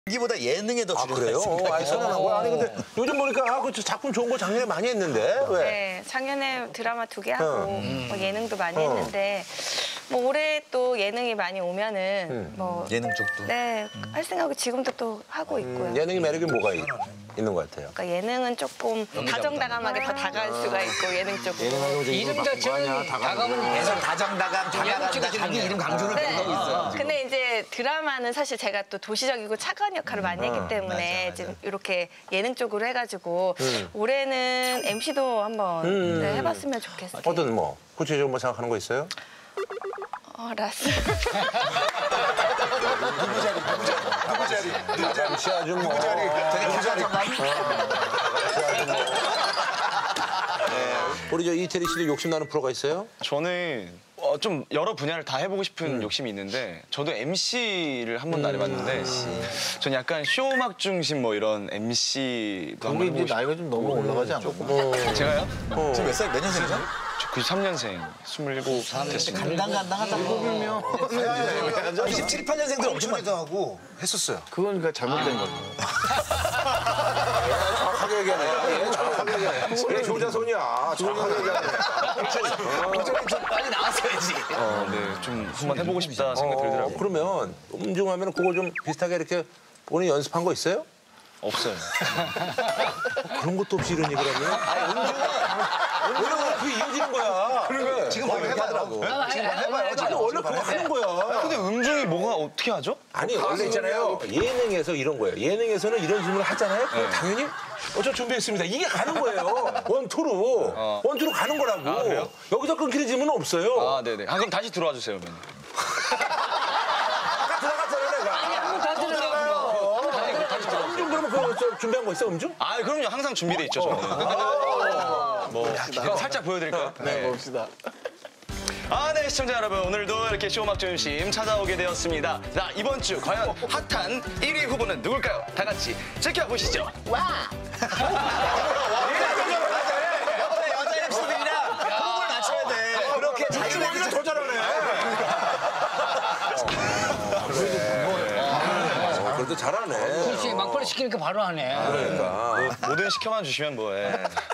연기보다 예능에 더 그래요? 출연했습니다. 아니, 선언한 거야. 아니, 근데 요즘 보니까 그 작품 좋은 거 작년에 많이 했는데 왜? 네, 작년에 드라마 2개 하고 뭐 예능도 많이 했는데 뭐 올해 또 예능이 많이 오면은 뭐 예능 쪽도. 네, 할 생각을 지금도 또 하고 있고요. 예능의 매력이 뭐가 있는 것 같아요? 그러니까 예능은 조금 다정다감하게 더 다가갈 수가 있고 예능 쪽은. 이름 자체는 다가면 계속 다정다감, 다가간다, 자기 이름 강조를 네. 계속 하고 있어요. 근데 이제 드라마는 사실 제가 또 도시적이고 차가운 역할을 많이 했기 때문에 맞아. 지금 이렇게 예능 쪽으로 해가지고 올해는 MC도 한번 네, 해봤으면 좋겠어요. 어떤 뭐 구체적으로 뭐 생각하는 거 있어요? 라스. MC 아주 뭐. 우리 저 이태리 씨도 욕심나는 프로가 있어요? 저는 좀 여러 분야를 다 해보고 싶은 욕심이 있는데 저도 MC를 한 번도 안 해봤는데 저는 약간 쇼음악 중심 뭐 이런 MC도 한번 해보고 싶어요. 나이가 좀 너무 올라가지 않나? 제가요? 지금 몇 살, 몇 년생이죠? 저 93년생, 27 됐습니다. 간당간당하다. 27, 8년생들 엄청 많이 하고 했었어요. 그건 그러니까 잘못된 거죠. 정확하게 얘기하네. 정확하게 얘기하네. 그래, 조자손이야. 정확하게 얘기하네. 좀 빨리 나왔어야지. 네, 좀 한번 해보고 싶다 생각이 들더라고요. 그러면 음중하면 그거 좀 비슷하게 이렇게 본인 연습한 거 있어요? 없어요. 그런 것도 없이 이런 얘기를 하면? 원래 그게 이어지는 거야. 그래. 지금 바로 해봐더라고. 아니, 원래 그거 하는 거야. 근데 음중이 뭐가 어떻게 하죠? 아니, 원래 있잖아요. 예능에서 이런 거예요. 예능에서는 이런 질문을 하잖아요. 그럼 당연히 저 준비했습니다. 이게 가는 거예요. 원투로. 원투로 가는 거라고. 아, 그래요? 여기서 끊기는 질문은 없어요. 아, 네네. 그럼 다시 들어와 주세요, 그러면. 음중 그러면 그거 준비한 거 있어, 음중? 아, 그럼요. 항상 준비돼 있죠, 저는. 뭐 살짝 보여드릴까요? 네. 봅시다. 아, 네, 시청자 여러분. 오늘도 이렇게 쇼음악 중심 찾아오게 되었습니다. 자, 이번 주 과연 핫한 1위 후보는 누굴까요? 다 같이 지켜보시죠. 여자 MC들이랑 호흡을 맞춰야 돼. 그렇게 자기가 더 잘하네. 그래도 잘하네. 그렇지, 막걸리 시키니까 바로 하네. 그러니까. 뭐든 시켜만 주시면 뭐해.